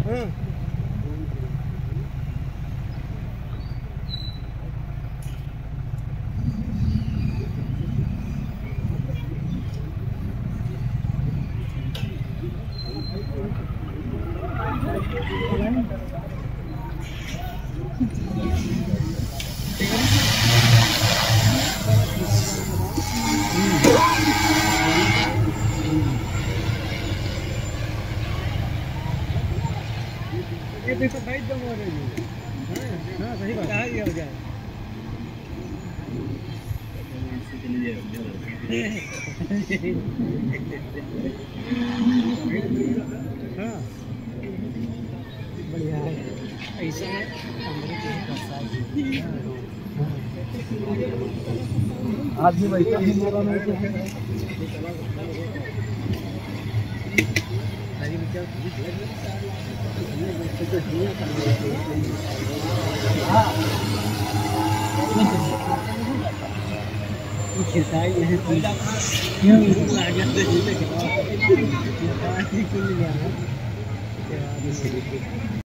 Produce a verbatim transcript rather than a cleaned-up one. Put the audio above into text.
ये देखो भाई दम हो रही है। हां हां सही बात है। हो जाए हां बढ़िया है ऐसा है आज भी वैसा ही मेरा नहीं है। खिसाई है क्यों लगा